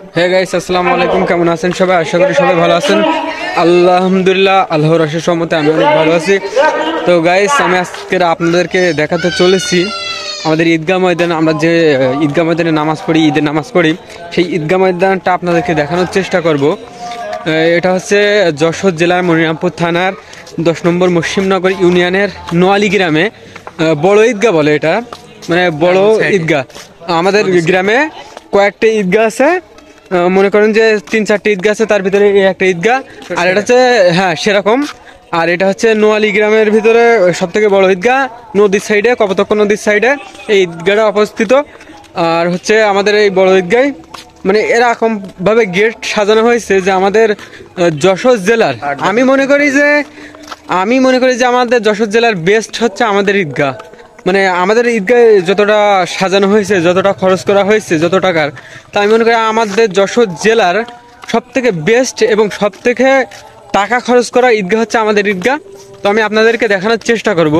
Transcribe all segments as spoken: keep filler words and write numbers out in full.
Hey guys, আসসালামু আলাইকুম। কেমন আছেন সবাই? আশা করি সবাই ভালো আছেন। আলহামদুলিল্লাহ, আল্লাহর অশেষ রহমতে আমি অনেক ভালো আছি। তো গাইস, আমি আজকে আপনাদেরকে দেখাতে চলেছি আমাদের ঈদগাহ ময়দান। আমরা যে ঈদগাহ ময়দানে নামাজ পড়ি, ঈদের নামাজ পড়ি, সেই ঈদগাহ ময়দানটা আপনাদেরকে দেখানোর চেষ্টা করব। এটা হচ্ছে যশোর জেলার মনিরামপুর থানার দশ নম্বর মুসলিমনগর ইউনিয়নের নোয়ালি গ্রামে বড় ঈদগাহ বলে এটা, মানে বড় ঈদগাহ। আমাদের গ্রামে কয়েকটা ঈদগাহ আছে, মনে করেন যে তিন চারটে ঈদগাহ আছে, তার ভিতরে এই একটা ঈদগাহ। আর এটা হচ্ছে, হ্যাঁ সেরকম। আর এটা হচ্ছে নোয়ালি গ্রামের ভিতরে সব থেকে বড় ঈদগাহ, নদীর সাইডে, কপোতাক্ষ নদীর সাইডে এই ঈদগাহটা অবস্থিত। আর হচ্ছে আমাদের এই বড় ঈদগাহ মানে এরকম ভাবে গেট সাজানো হয়েছে যে আমাদের যশোর জেলার, আমি মনে করি যে আমি মনে করি যে আমাদের যশোর জেলার বেস্ট হচ্ছে আমাদের ঈদগাহ। মানে আমাদের ঈদগাহ যতটা সাজানো হয়েছে, যতটা খরচ করা হয়েছে, যত টাকার, তা আমি মনে করি আমাদের যশোর জেলার সব থেকে বেস্ট এবং সব থেকে টাকা খরচ করা ঈদগাহ হচ্ছে আমাদের ঈদগাহ। তো আমি আপনাদেরকে দেখানোর চেষ্টা করব।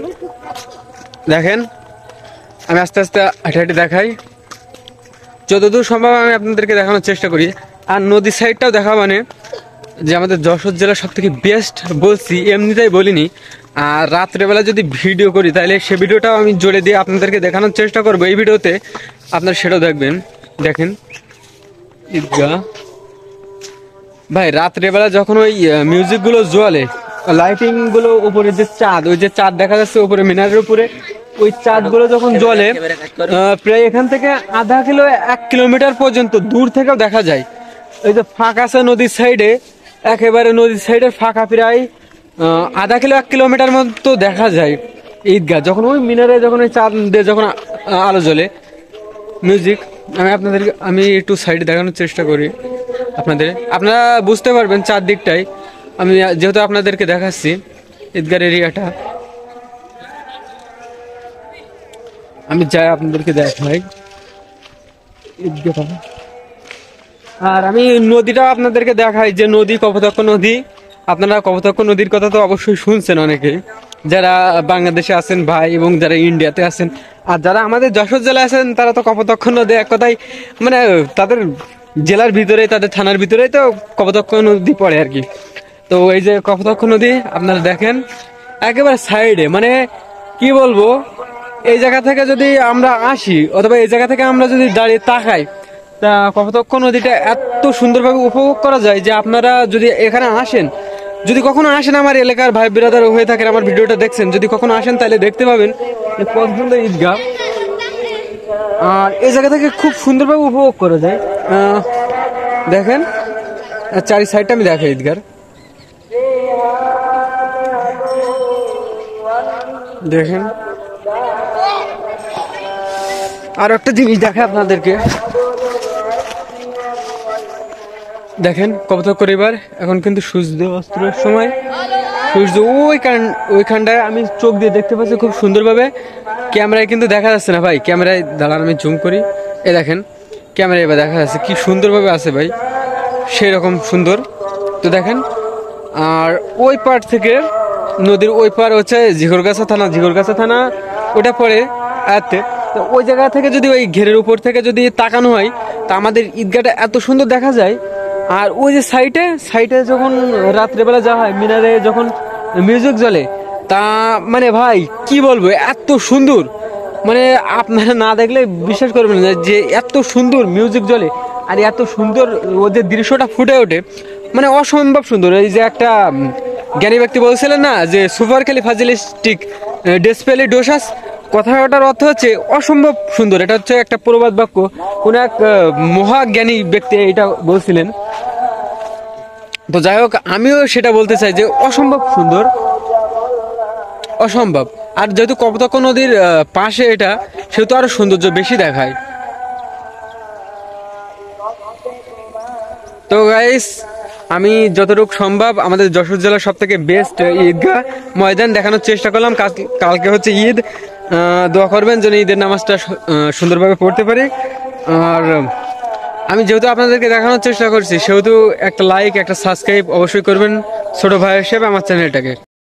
দেখেন, আমি আস্তে আস্তে হাঁটি হাঁটি দেখাই, যতদূর সম্ভব আমি আপনাদেরকে দেখানোর চেষ্টা করি। আর নদীর সাইডটাও দেখা, মানে যে আমাদের যশোর জেলার সব থেকে বেস্ট বলছি, এমনিতেই বলিনি। আর রাত্রেবেলা যদি ভিডিও করি তাহলে সে ভিডিওটাও আমি জোরে দিয়ে আপনাদেরকে দেখানোর চেষ্টা করবো এই ভিডিওতে, আপনারা সেটাও দেখবেন। দেখেন ঈদগাহ ভাই, রাত্রেবেলা যখন ওই মিউজিকগুলো জ্বলে, লাইটিংগুলো, উপরে যে চাঁদ, ওই যে চাঁদ দেখা যাচ্ছে উপরে মিনারের উপরে, ওই চাঁদগুলো যখন জ্বলে প্রায় এখান থেকে আধা কিলো এক কিলোমিটার পর্যন্ত দূর থেকেও দেখা যায়। ওই যে ফাঁকা আছে নদীর সাইডে, একেবারে নদীর সাইডে ফাঁকা, প্রায় আধা কিলো এক কিলোমিটার মতো দেখা যায় ঈদগাহ যখন ওই মিনারে, যখন ওই চাঁদ দিয়ে যখন আলো জ্বলে, মিউজিক। আমি আপনাদেরকে আমি একটু সাইডে দেখানোর চেষ্টা করি আপনাদের, আপনারা বুঝতে পারবেন চারদিকটাই। আমি যেহেতু আপনাদেরকে দেখাচ্ছি ঈদগাহ এরিয়াটা, আমি যাই আপনাদেরকে দেখাই ঈদগাহটা। আর আমি নদীটা আপনাদেরকে দেখাই, যে নদী কপোতাক্ষ নদী। আপনারা কপোতাক্ষ নদীর কথা তো অবশ্যই শুনছেন অনেকে, যারা বাংলাদেশে আছেন ভাই, এবং যারা ইন্ডিয়াতে আছেন। আর যারা আমাদের যশোর জেলায় আছেন তারা তো কপোতাক্ষ নদী এক কথায়, মানে তাদের জেলার ভিতরে, তাদের থানার ভিতরেই তো কপোতাক্ষ নদী পড়ে আর কি। তো এই যে কপোতাক্ষ নদী আপনারা দেখেন একেবারে সাইডে, মানে কি বলবো, এই জায়গা থেকে যদি আমরা আসি, অথবা এই জায়গা থেকে আমরা যদি দাঁড়িয়ে তাকাই, তা কপোতাক্ষ নদীটা এত সুন্দরভাবে উপভোগ করা যায় যে আপনারা যদি এখানে আসেন, যদি কখনো আসেন, আমার এলাকার ভাই বিরাদার হয়ে থাকেন, আমার ভিডিওটা দেখছেন, যদি কখনো আসেন তাহলে দেখতে পাবেন কত সুন্দর ঈদগাহ। আর এই জায়গা থেকে খুব সুন্দরভাবে উপভোগ করা যায়। দেখেন চারি সাইডটা আমি দেখাই ঈদগাহ। দেখেন আর একটা জিনিস দেখে আপনাদেরকে, দেখেন কপোতাক্ষ রিভার। এখন কিন্তু সূর্য অস্তের সময়, সূর্য ওইখান ওইখানটায় আমি চোখ দিয়ে দেখতে পাচ্ছি খুব সুন্দরভাবে। ক্যামেরায় কিন্তু দেখা যাচ্ছে না ভাই, ক্যামেরায় দাঁড়ান, আমি জুম করি, এ দেখেন ক্যামেরায় এবার দেখা যাচ্ছে কি সুন্দরভাবে আছে ভাই, সেই রকম সুন্দর। তো দেখেন, আর ওই পার থেকে নদীর ওই পার হচ্ছে ঝিগরগাছা থানা, ঝিগরগাছা থানা ওটা পড়ে আয়াতে। তো ওই জায়গা থেকে যদি ওই ঘেরের উপর থেকে যদি তাকানো হয়, তা আমাদের ঈদগাহটা এত সুন্দর দেখা যায়। আর ওই যে সাইডে সাইডে যখন রাত্রেবেলা যাওয়া হয়, মিনারে যখন মিউজিক জ্বলে, তা মানে ভাই কি বলবো, এত সুন্দর, মানে আপনারা না দেখলে বিশ্বাস করবেন না যে এত সুন্দর মিউজিক জ্বলে আর এত সুন্দর ওদের দৃশ্যটা ফুটে ওঠে, মানে অসম্ভব সুন্দর। এই যে একটা জ্ঞানী ব্যক্তি বলছিলেন না, যে সুপার খালি ফাজিলিস্টিক ডিসপ্লে ডোসাস, কথাটার অর্থ হচ্ছে অসম্ভব সুন্দর। এটা হচ্ছে একটা প্রবাদ বাক্য, কোন এক মহাজ্ঞানী ব্যক্তি এটা বলছিলেন। তো যাই হোক, আমিও সেটা বলতে চাই যে অসম্ভব সুন্দর, অসম্ভব। আর যেহেতু কপোতাক্ষ নদীর পাশে এটা, সেহেতু আরো সৌন্দর্য বেশি দেখায়। তো গাইস, আমি যতটুকু সম্ভব আমাদের যশোর জেলার সব থেকে বেস্ট ঈদগাহ ময়দান দেখানোর চেষ্টা করলাম। কালকে হচ্ছে ঈদ, দোয়া করবেন যেন ঈদের নামাজটা সুন্দরভাবে পড়তে পারি। আর আমি যেহেতু আপনাদেরকে দেখানোর চেষ্টা করছি, সেহেতু একটা লাইক, একটা সাবস্ক্রাইব অবশ্যই করবেন ছোট ভাই হিসেবে আমার চ্যানেলটাকে।